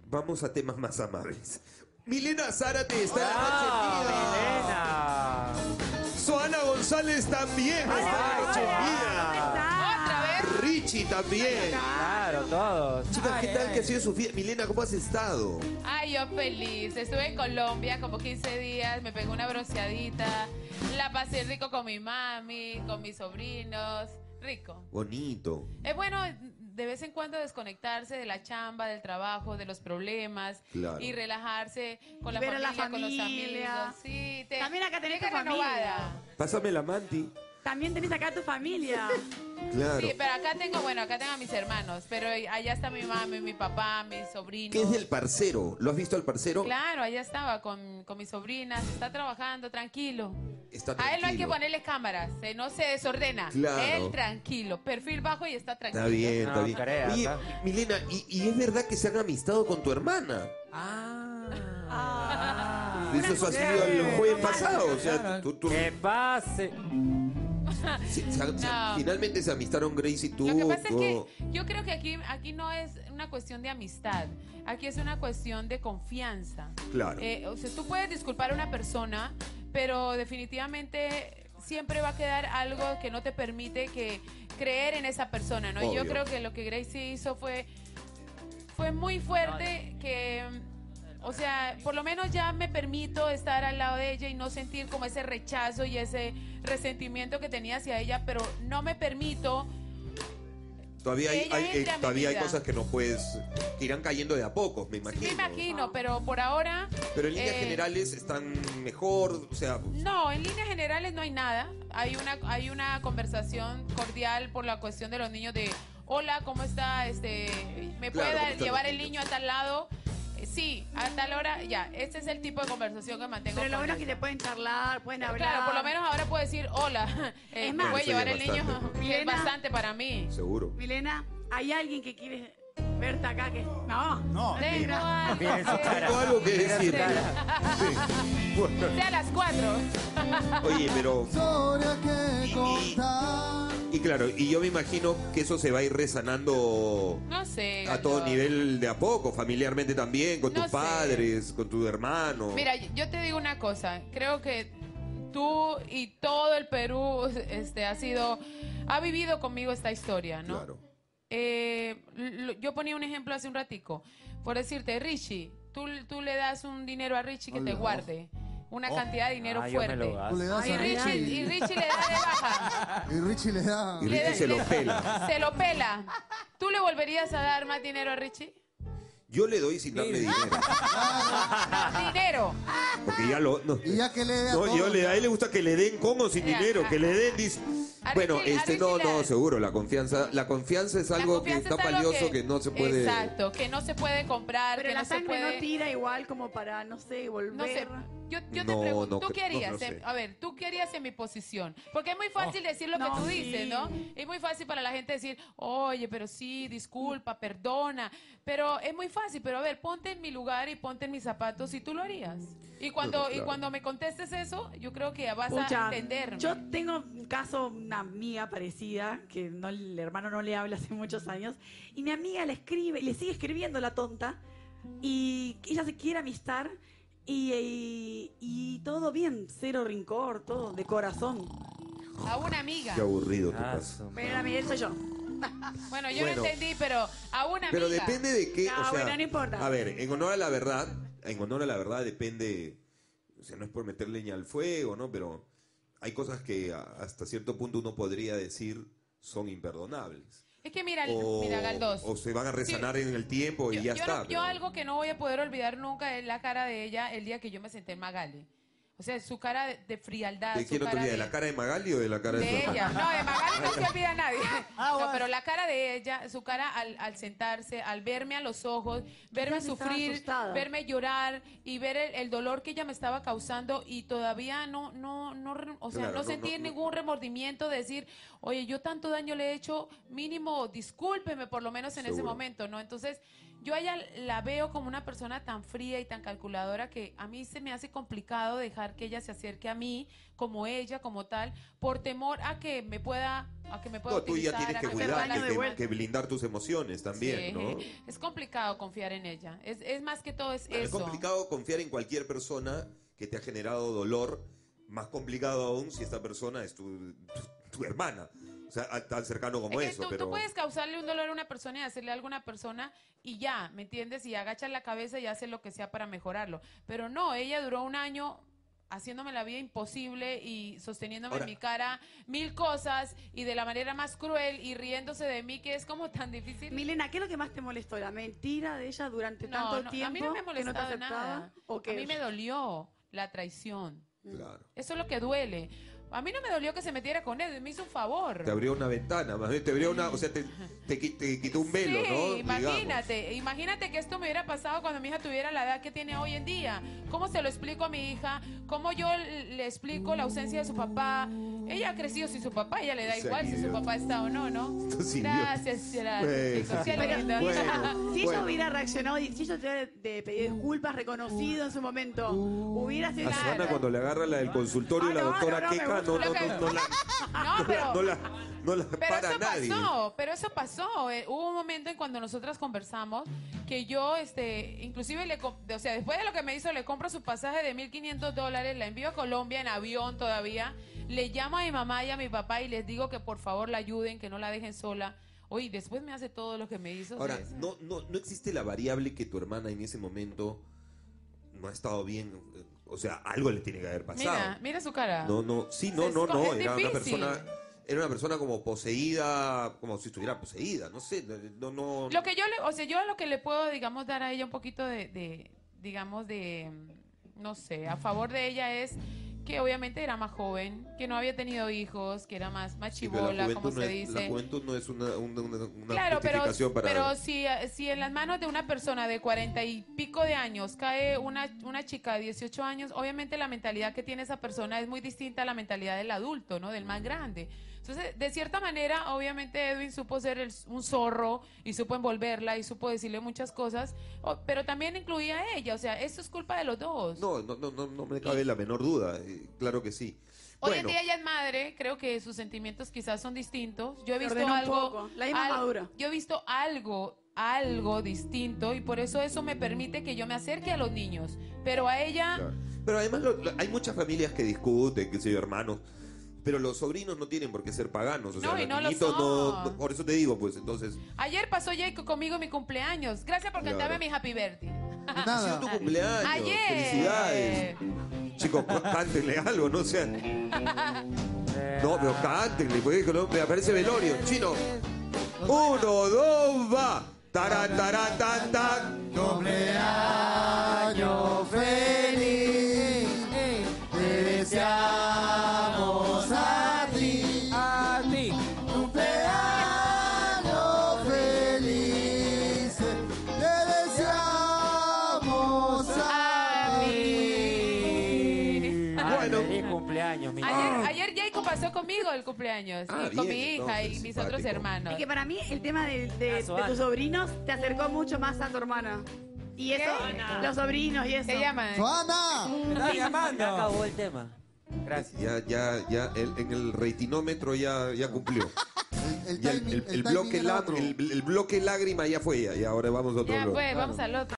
vamos a temas más amables. Milena Zárate está en la noche mía. Milena. Soana González también está en la noche mía. Otra vez. Richie también. Claro, todos. Chicas, ¿qué tal que ha sido su fiesta? Milena, ¿cómo has estado? Ay, yo feliz. Estuve en Colombia como 15 días, me pegó una bronceadita, la pasé rico con mi mami, con mis sobrinos. Rico. Bonito. Es bueno de vez en cuando desconectarse de la chamba, del trabajo, de los problemas. Claro. Y relajarse con la Ver a familia, la con los familia. amigos. Sí, También acá tenés llega tu familia. renovada. Pásame la manti. También tenés acá a tu familia. Claro. Sí, pero acá tengo a mis hermanos, pero allá está mi mami, mi papá, mis sobrinos. ¿Qué es del parcero? ¿Lo has visto al parcero? Claro, allá estaba con mis sobrinas, está trabajando tranquilo. Está A él no hay que tranquilo. ponerle cámaras, no se desordena. Claro. Él tranquilo, perfil bajo y está tranquilo. Está bien, está No, bien. creas, Oye, ¿ah? Milena, ¿y es verdad que se han amistado con tu hermana? Eso ha sido el jueves pasado. O sea, tú Que pase. No. finalmente se amistaron Grace y tú. Lo que pasa es que todo. yo creo que aquí no es una cuestión de amistad, aquí es una cuestión de confianza. Claro. O sea, tú puedes disculpar a una persona, pero definitivamente siempre va a quedar algo que no te permite que creer en esa persona, ¿no? Y yo Obvio. creo que lo que Gracie hizo fue muy fuerte, que, o sea, por lo menos ya me permito estar al lado de ella y no sentir como ese rechazo y ese resentimiento que tenía hacia ella, pero no me permito. Todavía ella entra a mi todavía hay vida. cosas que no puedes. Que irán cayendo de a pocos, me imagino. Me imagino, pero por ahora. Pero en líneas generales están mejor, o sea. No, en líneas generales no hay nada. Hay una conversación cordial por la cuestión de los niños de hola, ¿cómo está? ¿Me Claro, puede ¿cómo están llevar los el niños? niño a tal lado? Sí, a tal hora, ya. Este es el tipo de conversación que mantengo. Pero lo con bueno es que ella. te pueden charlar, pueden hablar. Claro, por lo menos ahora puedo decir hola. Es ¿Me más, puede eso llevar ya el es niño? bastante. Es Milena. bastante para mí. Seguro. Milena, hay alguien que quiere verte acá que. No. No. Tengo algo Miren su cara. Tengo algo que Mira su decir. cara. Sí. Bueno, Sea a las 4. oye, pero. Historia que contar. Y claro, y yo me imagino que eso se va a ir resanando No sé. a todo Galdós. nivel de a poco, familiarmente también, con No tus sé. padres, con tu hermano. Mira, yo te digo una cosa, creo que tú y todo el Perú ha vivido conmigo esta historia, ¿no? Claro. Yo ponía un ejemplo hace un ratico, por decirte, Richie, tú le das un dinero a Richie que te Hola. guarde, una cantidad de dinero Ah, yo me fuerte. lo gasto. Tú le das Ay, a ay, ay. Y Richie le da de baja. Y Richie le da. Y Richie se lo pela. Se lo pela. ¿Tú le volverías a dar más dinero a Richie? Yo le doy sin darle dinero. No, dinero. Porque ya lo. No, Y ya que le dé a No, todos, a él le gusta que le den con o sin Ya, dinero, que le den. A Bueno, Richie- a Richie no, le- seguro, la confianza es algo que está valioso que no se puede. Exacto, que no se puede comprar, Pero que la no se sangre puede. no tira igual como para, no sé, volver. No sé, yo te No, pregunto, no, ¿tú qué harías? no sé. A ver, ¿tú qué harías en mi posición? Porque es muy fácil decir lo que No, tú sí. dices, ¿no? Es muy fácil para la gente decir, oye, pero sí, disculpa, perdona. Pero es muy fácil, pero a ver, ponte en mi lugar y ponte en mis zapatos y tú lo harías. Y cuando, Claro. y cuando me contestes eso, yo creo que vas Pucha, a entenderme. yo tengo un caso, una amiga parecida, que no, el hermano no le habla hace muchos años, y mi amiga le escribe, le sigue escribiendo la tonta, y ella se quiere amistar, y todo bien, cero rincor, todo de corazón. A una amiga. Qué aburrido tu Ah, caso. su- Pero la Miguel soy yo. Bueno, yo Bueno. no entendí, pero a una Pero amiga. depende de qué. No, o sea, bueno, no importa. A ver, en honor a la verdad depende. O sea, no es por meter leña al fuego, ¿no? Pero hay cosas que hasta cierto punto uno podría decir son imperdonables. Es que mira, O, mira, Galdós. o se van a resanar en el tiempo y ya yo está. yo pero- algo que no voy a poder olvidar nunca es la cara de ella el día que yo me senté en Magali. O sea, su cara de frialdad. ¿De su quién no te cara olvidas? ¿De la cara de Magali o de la cara de, de tu ella. hermana? No, de Magali no se olvida a nadie. No, bueno. pero la cara de ella, su cara al sentarse, al verme a los ojos, verme Quizás estaba sufrir, asustada. verme llorar y ver el dolor que ella me estaba causando y todavía o sea, Claro, no no, sentí no, ningún remordimiento de decir, oye, yo tanto daño le he hecho, mínimo discúlpeme por lo menos en ese Seguro. momento, ¿no? Entonces, yo a ella la veo como una persona tan fría y tan calculadora que a mí se me hace complicado dejar que ella se acerque a mí como ella, como tal, por temor a que me pueda No, tú ya utilizar, tienes a que me cuidar, pueda daño de vuelta. que blindar tus emociones también, Sí, ¿no? es complicado confiar en ella. Es más que todo es Bueno, es eso. complicado confiar en cualquier persona que te ha generado dolor, más complicado aún si esta persona es tu hermana, o sea, tan cercano como Es que eso, tú puedes causarle un dolor a una persona y hacerle algo a una persona y ya, ¿me entiendes? Y agachas la cabeza y haces lo que sea para mejorarlo. Pero no, ella duró un año haciéndome la vida imposible y sosteniéndome Ahora- en mi cara 1000 cosas y de la manera más cruel y riéndose de mí, que es como tan difícil. Milena, ¿qué es lo que más te molestó? ¿La mentira de ella durante tanto No, tiempo a mí no me ha que no te molestado aceptaba? nada. ¿O qué? A mí me dolió la traición. Claro. Eso es lo que duele. A mí no me dolió que se metiera con él, me hizo un favor. Te abrió una ventana, más bien te abrió una, o sea, te quitó un velo, Sí, ¿no? imagínate que esto me hubiera pasado cuando mi hija tuviera la edad que tiene hoy en día. ¿Cómo se lo explico a mi hija? ¿Cómo yo le explico la ausencia de su papá? Ella ha crecido sin su papá, ella le da Sea igual si su idiota. papá está o no, ¿no? Sí, Gracias, Gerardo. Bueno, chicos, qué Pero lindo. si ella, Bueno, si ella bueno. hubiera reaccionado y si ella te hubiera pedido disculpas, reconocido en su momento, hubiera sido... A Claro. Susana cuando le agarra la del consultorio y la Ah, no, doctora no, no, me Queca gusta. No, pero... no la Pero para eso nadie. pasó, pero eso pasó. Hubo un momento en cuando nosotras conversamos que yo, inclusive, o sea, después de lo que me hizo, le compro su pasaje de $1,500, la envío a Colombia en avión todavía, le llamo a mi mamá y a mi papá y les digo que por favor la ayuden, que no la dejen sola. Oye, después me hace todo lo que me hizo. Ahora, ¿sabes? no existe la variable que tu hermana en ese momento no ha estado bien, o sea, algo le tiene que haber pasado. Mira su cara. No, Es difícil. Era una persona como poseída, como si estuviera poseída, no sé, no. Lo que yo lo que le puedo, digamos, dar a ella un poquito digamos, no sé, a favor de ella es que obviamente era más joven, que no había tenido hijos, que era más Sí, pero chibola, como se la dice. juventud no es una Claro, justificación para... pero si en las manos de una persona de 40 y pico de años cae una chica de 18 años, obviamente la mentalidad que tiene esa persona es muy distinta a la mentalidad del adulto, ¿no? Del más grande. Entonces, de cierta manera, obviamente Edwin supo ser un zorro y supo envolverla y supo decirle muchas cosas, pero también incluía a ella, o sea, eso es culpa de los dos. No me cabe la menor duda, claro que sí. Hoy Bueno, en día ella es madre, creo que sus sentimientos quizás son distintos. Yo he Se visto ordenó un algo, poco, la misma madura. yo he visto algo distinto y por eso me permite que yo me acerque a los niños. Pero a ella, claro. Pero además hay muchas familias que discuten, que sé yo, hermanos, pero los sobrinos no tienen por qué ser paganos, o sea, No, y los no lo niñitos son. por eso te digo, pues, entonces, ayer pasó Jacob conmigo en mi cumpleaños. Gracias por Claro. cantarme mi Happy Birthday. ha sido Nada. tu cumpleaños, Ayer. felicidades. Chicos, cántenle algo, no sean... No, pero cántenle, porque no, me aparece velorio. Chino. 1, 2, va. Tarán, tarán, tan, tan. Cumpleaños feliz, te deseamos a ti. A ti. Cumpleaños feliz, te deseamos a ti. Bueno. Feliz cumpleaños, mi Ayer Jacob pasó conmigo el cumpleaños. Ah, y con bien, mi hija entonces, y mis otros simpático. hermanos. Es que para mí el tema de Suana. tus sobrinos te acercó mucho más a tu hermana. Y eso, los sobrinos y eso. Se llaman. ¡Suana! Me está llamando. Ya acabó el tema. Gracias. Ya, en el reitinómetro ya cumplió. El Ya timing, el timing bloque era otro. el bloque lágrima ya fue ya, y ahora vamos a otro Ya bloque. pues, vamos al otro.